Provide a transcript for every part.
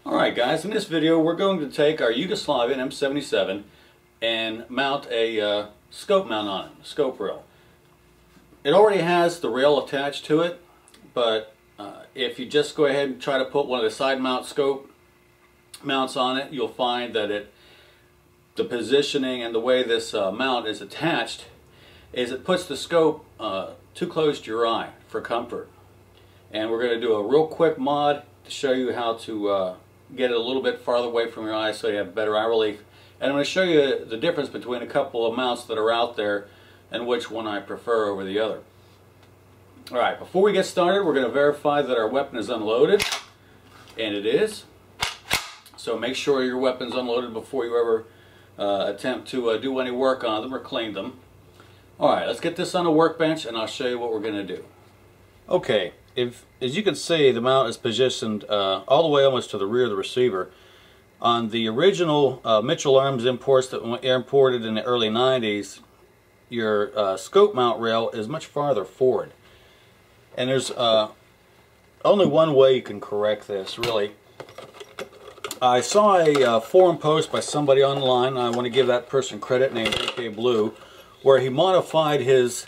Alright guys, in this video we're going to take our Yugo M77 and mount a scope mount on it, a scope rail. It already has the rail attached to it, but if you just go ahead and try to put one of the side mount scope mounts on it, you'll find that the positioning and the way this mount is attached is it puts the scope too close to your eye for comfort. And we're going to do a real quick mod to show you how to get it a little bit farther away from your eyes so you have better eye relief. And I'm going to show you the difference between a couple of mounts that are out there and which one I prefer over the other. Alright, before we get started, we're going to verify that our weapon is unloaded, and it is. So make sure your weapon's unloaded before you ever attempt to do any work on them or clean them. Alright, let's get this on a workbench and I'll show you what we're going to do. Okay, as you can see, the mount is positioned all the way almost to the rear of the receiver. On the original Mitchell Arms imports that were imported in the early 90s, your scope mount rail is much farther forward. And there's only one way you can correct this, really. I saw a forum post by somebody online, I want to give that person credit, named AK Blue, where he modified his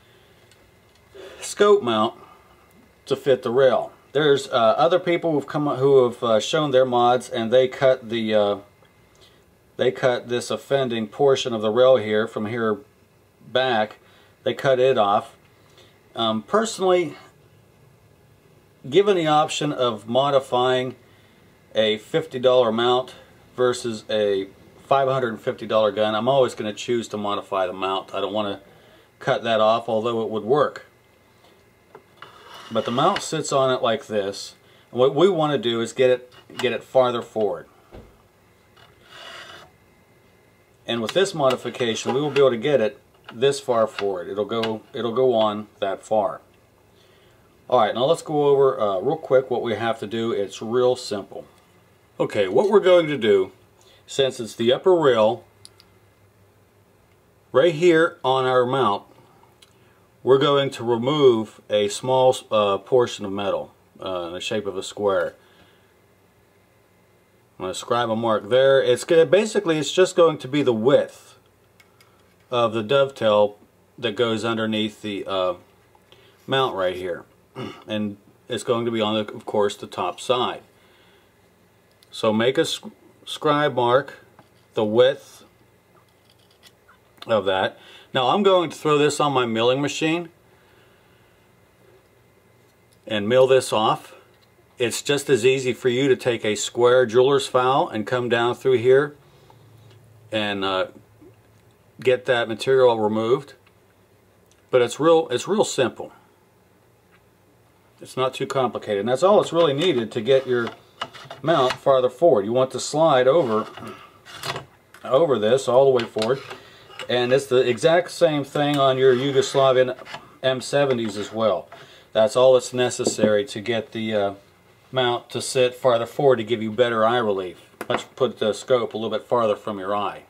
scope mount to fit the rail. There's other people who have shown their mods, and they cut this offending portion of the rail here from here back. They cut it off. Personally, given the option of modifying a $50 mount versus a $550 gun, I'm always going to choose to modify the mount. I don't want to cut that off, although it would work. But the mount sits on it like this, and what we want to do is get it farther forward. And with this modification, we will be able to get it this far forward. It'll go on that far. Alright, now let's go over real quick what we have to do. It's real simple. Okay, what we're going to do, since it's the upper rail right here on our mount, we're going to remove a small portion of metal in the shape of a square. I'm going to scribe a mark there. Basically it's just going to be the width of the dovetail that goes underneath the mount right here, and it's going to be on, of course, the top side. So make a scribe mark the width of that. Now I'm going to throw this on my milling machine and mill this off. It's just as easy for you to take a square jeweler's file and come down through here and get that material removed. But it's real simple. It's not too complicated, and that's all it's really needed to get your mount farther forward. You want to slide over this all the way forward. And it's the exact same thing on your Yugo M70s as well. That's all that's necessary to get the mount to sit farther forward to give you better eye relief. Let's put the scope a little bit farther from your eye.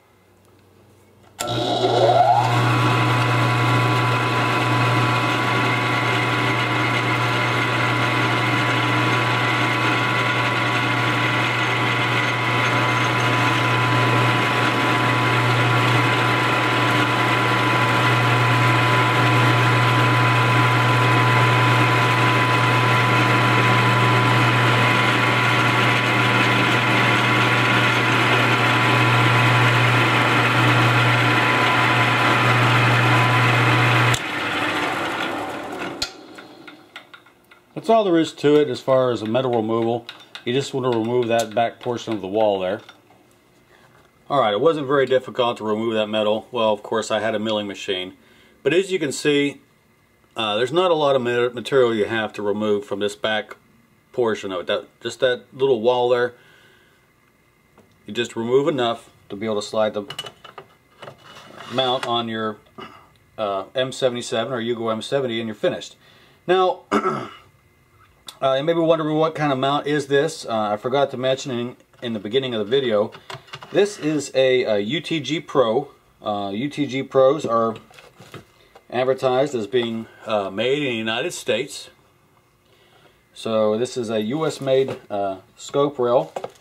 That's all there is to it as far as a metal removal. You just want to remove that back portion of the wall there. Alright, it wasn't very difficult to remove that metal. Well, of course I had a milling machine. But as you can see, there's not a lot of material you have to remove from this back portion of it. Just that little wall there. You just remove enough to be able to slide the mount on your M77 or Yugo M70 and you're finished. Now, you may be wondering what kind of mount is this. I forgot to mention in the beginning of the video, this is a UTG Pro. UTG Pros are advertised as being made in the United States. So this is a US made scope rail.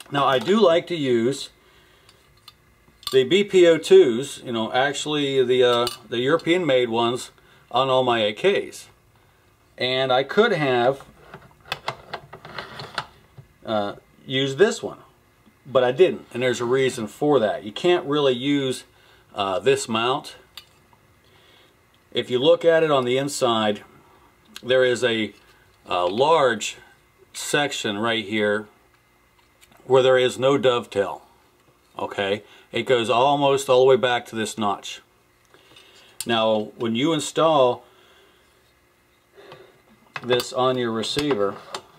Now I do like to use the BPO2s, you know, actually the European made ones on all my AKs. And I could have used this one, but I didn't, and there's a reason for that. You can't really use this mount. If you look at it on the inside, there is a large section right here where there is no dovetail. Okay, it goes almost all the way back to this notch. Now when you install this on your receiver,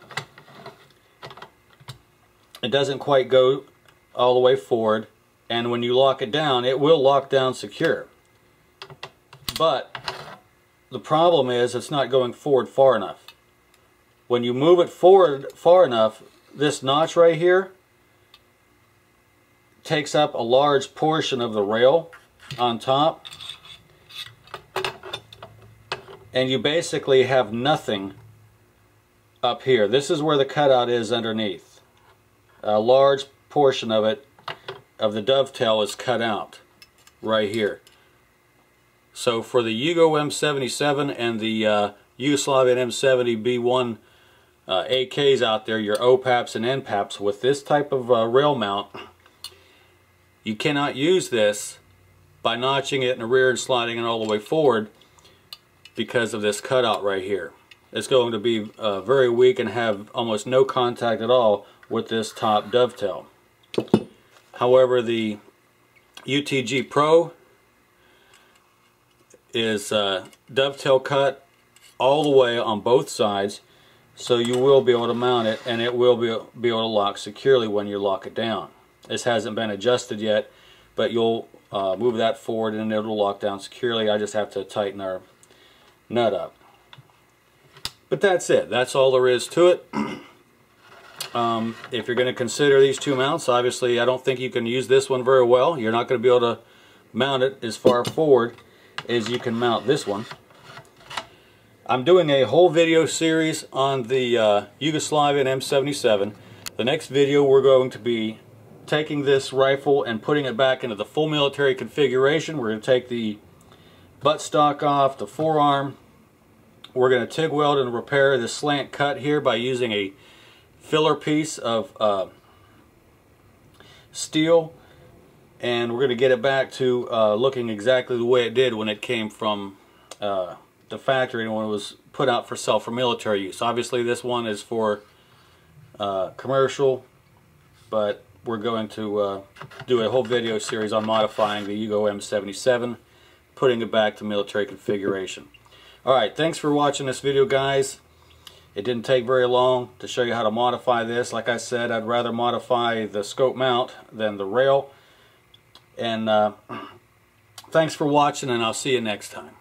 it doesn't quite go all the way forward, and when you lock it down, it will lock down secure. But the problem is it's not going forward far enough. When you move it forward far enough, this notch right here takes up a large portion of the rail on top, and you basically have nothing up here. This is where the cutout is underneath. A large portion of it, of the dovetail, is cut out right here. So for the Yugo M77 and the Yugoslavian M70 B1 AKs out there, your OPAPs and NPAPs, with this type of rail mount, you cannot use this by notching it in the rear and sliding it all the way forward because of this cutout right here. It's going to be very weak and have almost no contact at all with this top dovetail. However, the UTG Pro is dovetail cut all the way on both sides, so you will be able to mount it, and it will be able to lock securely when you lock it down. This hasn't been adjusted yet, but you'll move that forward and it'll lock down securely. I just have to tighten our nut up. But that's it. That's all there is to it. If you're going to consider these two mounts, obviously I don't think you can use this one very well. You're not going to be able to mount it as far forward as you can mount this one. I'm doing a whole video series on the Yugoslavian M77. The next video we're going to be taking this rifle and putting it back into the full military configuration. We're going to take the buttstock off, the forearm. We're going to TIG weld and repair this slant cut here by using a filler piece of steel, and we're going to get it back to looking exactly the way it did when it came from the factory and when it was put out for sale for military use. Obviously this one is for commercial, but we're going to do a whole video series on modifying the Yugo M77, putting it back to military configuration. Alright, thanks for watching this video, guys. It didn't take very long to show you how to modify this. Like I said, I'd rather modify the scope mount than the rail. And thanks for watching, and I'll see you next time.